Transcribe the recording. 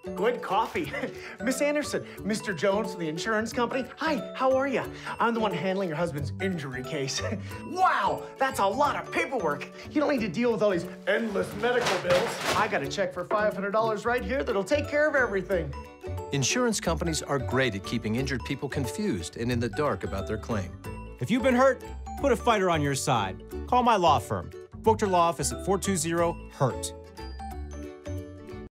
Good coffee. Miss Anderson, Mr. Jones from the insurance company. Hi, how are you? I'm the one handling your husband's injury case. Wow, that's a lot of paperwork. You don't need to deal with all these endless medical bills. I got a check for $500 right here that'll take care of everything. Insurance companies are great at keeping injured people confused and in the dark about their claim. If you've been hurt, put a fighter on your side. Call my law firm. Book your law office at 420-HURT.